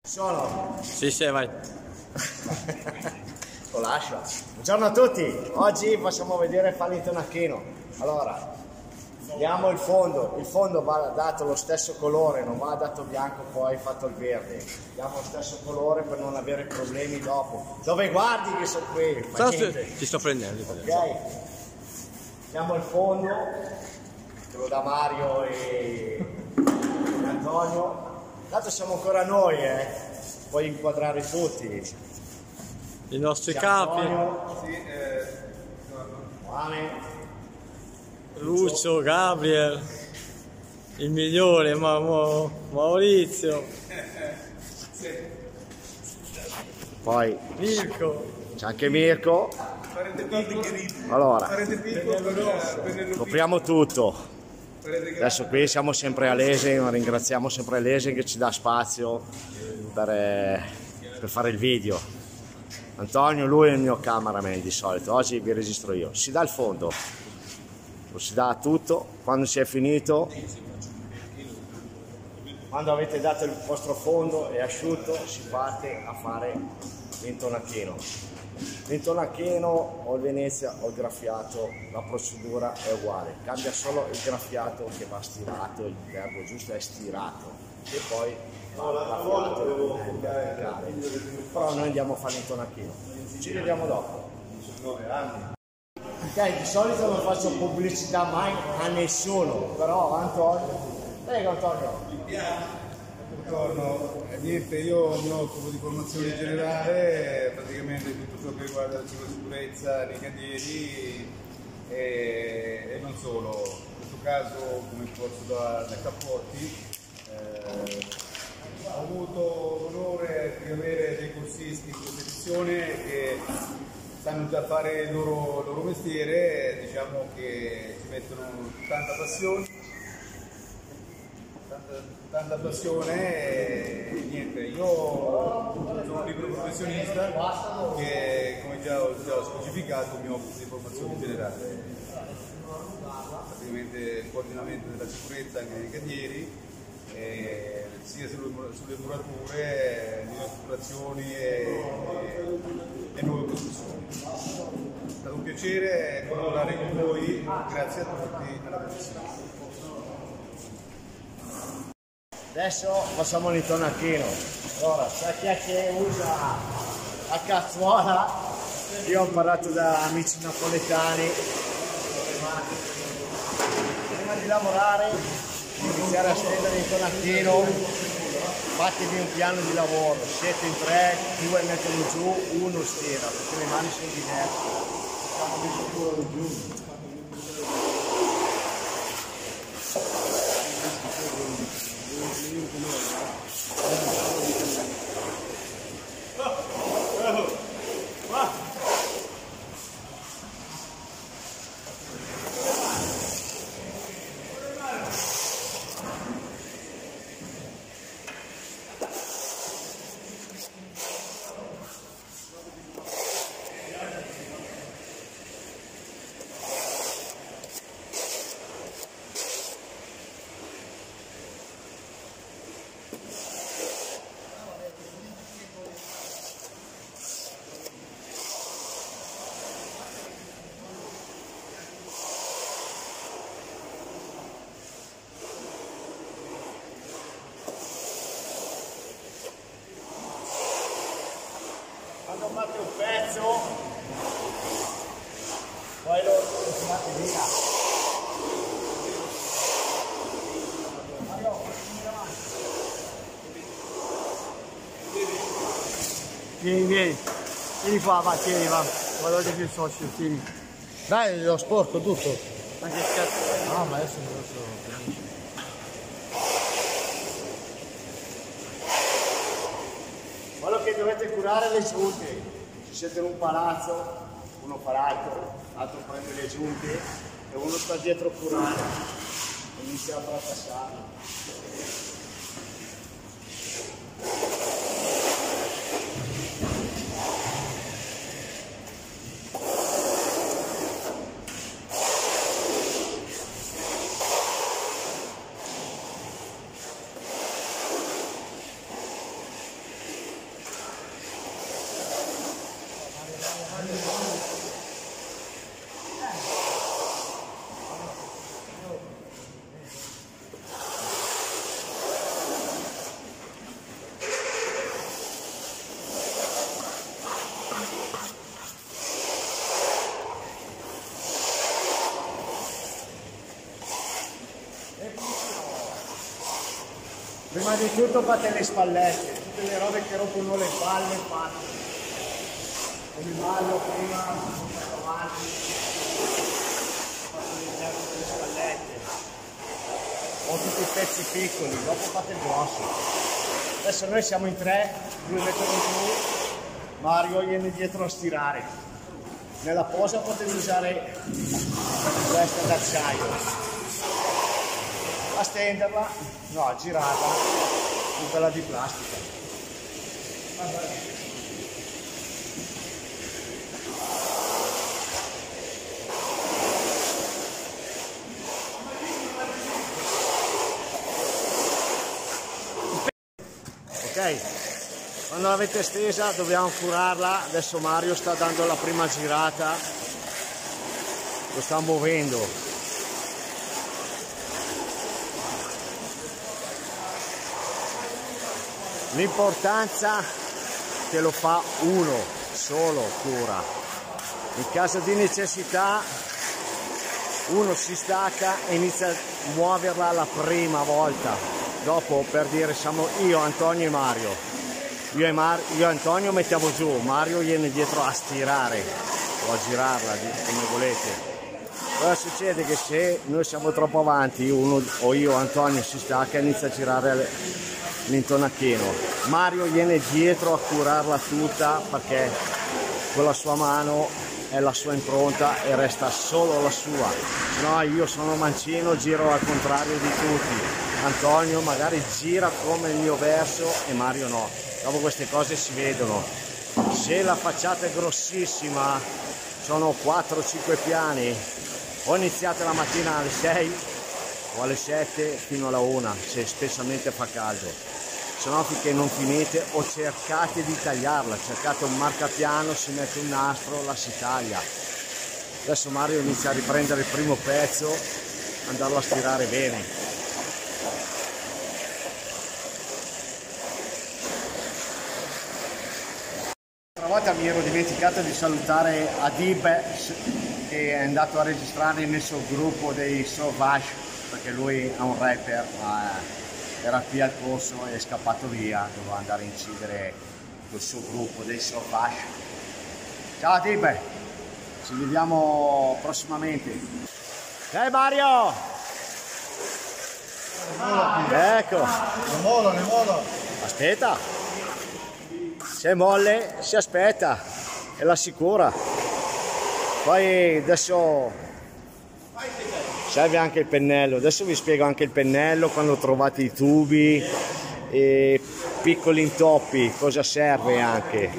Sono? Sì, vai. Lo lascio. Buongiorno a tutti, oggi facciamo vedere Fallington Aquino. Allora, diamo il fondo va dato lo stesso colore, non va dato bianco poi fatto il verde. Diamo lo stesso colore per non avere problemi dopo. Dove guardi che sono qui? Ti sto prendendo. Ok. Diamo il fondo, te lo dà Mario e Antonio. Tanto siamo ancora noi, puoi inquadrare tutti. I nostri capi. Juane, Lucio, Gabriel, il migliore, Maurizio. poi Mirko. c'è anche Mirko. Allora, copriamo tutto. Adesso qui siamo sempre a Lesen, ringraziamo sempre Lesen che ci dà spazio per fare il video. Antonio, lui è il mio cameraman di solito, oggi vi registro io. Si dà il fondo, lo si dà tutto, quando si è finito, quando avete dato il vostro fondo e asciutto, si parte a fare Fallington Aquino. Fallington Aquino o il Venezia o il graffiato, la procedura è uguale, cambia solo il graffiato che va stirato, il verbo giusto è stirato e poi va graffiato e verticale. Però noi andiamo a Fallington Aquino, ci vediamo dopo. Ok, di solito non faccio pubblicità mai a nessuno, però Antonio, prego Antonio. Buongiorno, niente, io mi occupo di formazione generale, praticamente tutto ciò che riguarda la sicurezza nei cantieri e non solo. In questo caso, come corso da Capporti, ho avuto l'onore di avere dei corsisti in competizione che sanno già fare il loro mestiere, diciamo che ci mettono tanta passione e niente, io sono un libero professionista che, come già ho specificato, mi occupo di formazione generale, praticamente il coordinamento della sicurezza anche nei cantieri, sia sulle murature, nuove strutturazioni e nuove costruzioni. È stato un piacere collaborare con voi, grazie a tutti, alla prossima. Adesso facciamo Fallington Aquino. Allora, c'è chi è che usa la cazzuola, io ho imparato da amici napoletani. Prima di lavorare, di iniziare a stendere Fallington Aquino, fatevi un piano di lavoro, siete in 3, 2 mettono giù, 1 stira, perché le mani sono diverse. Facciamo di sicuro giù. Quando fate un pezzo, poi lo tirate via. Vieni qua, va, tieni, va. Guardate più il socio, tieni. Dai, lo sporco tutto. Ma che cazzo? No, ma adesso non lo so, finisce. Quello che dovete curare le giunte. Se siete in un palazzo, uno fa l'altro prende le giunte e uno sta dietro a curare. Inizia a trapassare. di tutto fate le spallette, tutte le robe che rompono le palle fate. Come ballo prima, ho avanti, ho fatto le spallette. Ho tutti i pezzi piccoli, dopo fate il grosso. Adesso noi siamo in 3, lui mettono giù, Mario viene dietro a stirare. Nella posa potete usare questa d'acciaio. A stenderla, no, a girarla con quella di plastica. Ok, quando l'avete stesa dobbiamo curarla. Adesso Mario sta dando la prima girata, lo sta muovendo. L'importanza che lo fa uno solo cura. In caso di necessità uno si stacca e inizia a muoverla la prima volta. Dopo, per dire, siamo io, Antonio e Mario. Io e Antonio mettiamo giù, Mario viene dietro a stirare o a girarla, come volete. Cosa succede? Che se noi siamo troppo avanti, uno o io o Antonio si stacca e inizia a girare l'intonacchino. Mario viene dietro a curarla tutta perché con la sua mano è la sua impronta e resta solo la sua. Se no io sono mancino, giro al contrario di tutti. Antonio magari gira come il mio verso e Mario no. Dopo queste cose si vedono. Se la facciata è grossissima, sono 4-5 piani, o iniziate la mattina alle 6 o alle 7 fino alla 1 se spessamente fa caldo. Se no finché non finite, o cercate di tagliarla, cercate un marcapiano, si mette un nastro, la si taglia. Adesso Mario inizia a riprendere il primo pezzo, andarlo a stirare bene. Una volta mi ero dimenticato di salutare Adib, che è andato a registrare nel suo gruppo dei Sauvage, perché lui è un rapper, ma era qui al corso e è scappato via, doveva andare a incidere col suo gruppo dei Sauvage. Ciao Adib, ci vediamo prossimamente. Mario! Ecco! Le mola! Aspetta! Se molle si aspetta e la sicura. Poi adesso serve anche il pennello. Adesso vi spiego anche il pennello quando trovate i tubi e piccoli intoppi, cosa serve anche.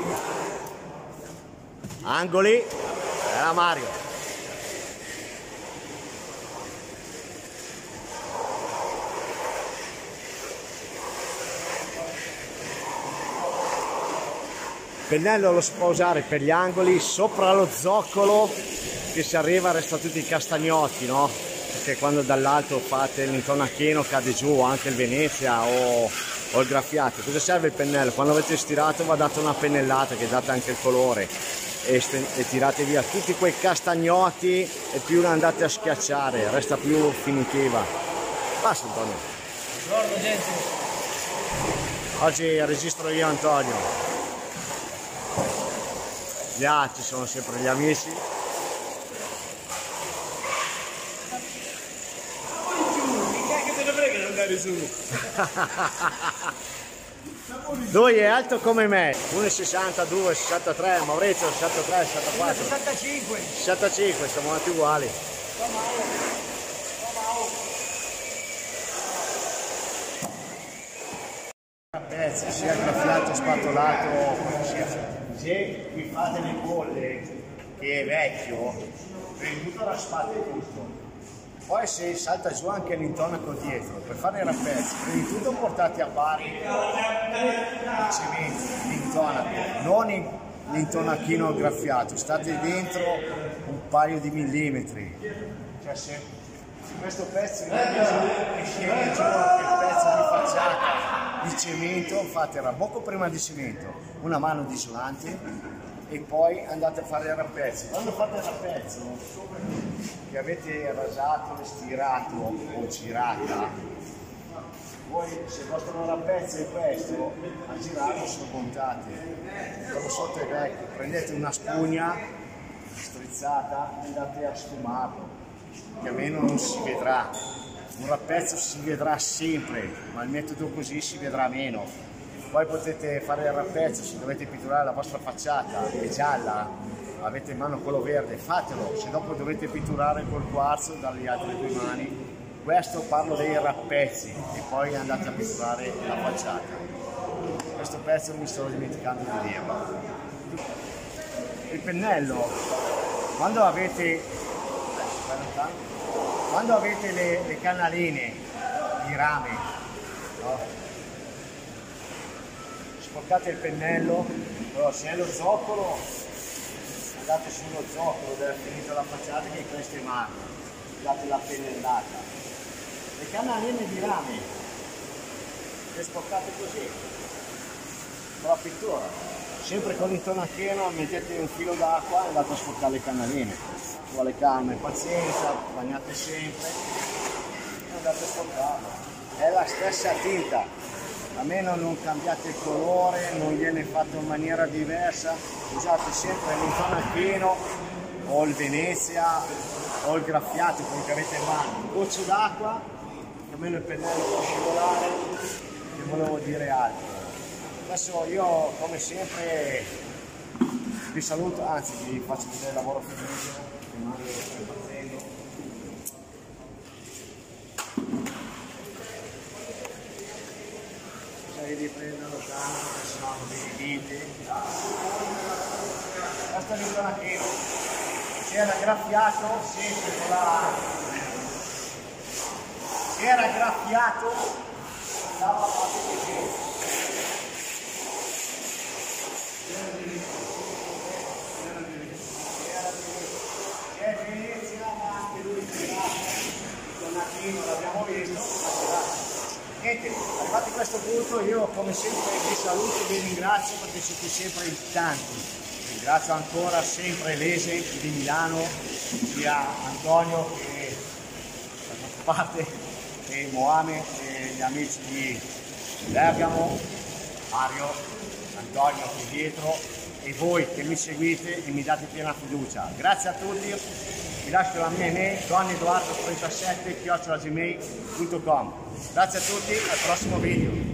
Angoli, era Mario. Il pennello lo si può usare per gli angoli, sopra lo zoccolo che si arriva resta tutti i castagnotti, no? Perché quando dall'alto fate l'intonacchino cade giù anche il Venezia o il graffiato. Cosa serve il pennello? Quando avete stirato va data una pennellata che date anche il colore e tirate via tutti quei castagnotti e più la andate a schiacciare, resta più finitiva. Basta Antonio. Buongiorno gente. Oggi registro io Antonio. Gli altri sono sempre gli amici. Che te ne frega di andare su? Lui è alto come me, 1,62, 63, Maurizio 63, 64. 65. 65, siamo tutti uguali. Pezzi, sia graffiato, spatolato, se vi fate le bolle che è vecchio, prima di tutto raspate tutto. Poi se salta giù anche l'intonaco dietro, per fare i rappezzi, prima di tutto portate a pari il cemento, l'intonaco, non l'intonachino graffiato, state dentro un paio di millimetri. Cioè se questo pezzo che scende giù anche il pezzo di facciata di cemento, fate il rabocco prima di cemento, una mano di isolante e poi andate a fare il rappezzo. Quando fate il rappezzo che avete rasato, stirato o girata, Voi se il vostro rappezzo è questo, a girare sono montate. Quello sotto è vecchio, prendete una spugna strizzata e andate a sfumarlo, che almeno non si vedrà. Un rappezzo si vedrà sempre, ma il metodo così si vedrà meno. Poi potete fare il rappezzo, se dovete pitturare la vostra facciata, è gialla, avete in mano quello verde, fatelo. Se dopo dovete pitturare col quarzo dalle altre due mani, questo parlo dei rappezzi e poi andate a pitturare la facciata. Questo pezzo mi sto dimenticando di dirlo. Il pennello, quando avete le cannaline di rame, no? Sporcate il pennello, allora se è lo zoccolo andate sullo zoccolo dove è finita la facciata, che questo è marmo, date la pennellata. Le cannaline di rame le sporcate così con la pittura, sempre con l'intonachieno mettete un filo d'acqua e andate a sporcare le cannaline. Ci vuole calma e pazienza, bagnate sempre e andate a sporcarlo. È la stessa tinta, a meno non cambiate il colore, non viene fatto in maniera diversa, usate sempre l'intonachieno o il Venezia o il graffiato, quello che avete in mano, un goccio d'acqua, che almeno il pennello può scivolare. Che volevo dire altro. Adesso io come sempre vi saluto, anzi vi faccio vedere il lavoro finito, che male lo sto facendo. Cercate di prenderlo tanto, perché sennò non vi dite. Questo è l'intonachieno. C'era graffiato sempre con la... Era graffiato, andava a fare così. C'è Venezia, ma anche lui l'abbiamo visto. Niente, arrivati a questo punto io come sempre vi saluto, vi ringrazio perché siete sempre in tanti. Ringrazio ancora sempre l'Ese di Milano, sia Antonio che da parte e Mohamed e gli amici di Bergamo, Mario, Antonio qui dietro e voi che mi seguite e mi date piena fiducia. Grazie a tutti, vi lascio la mia email doneduardo37@gmail.com. Grazie a tutti, al prossimo video.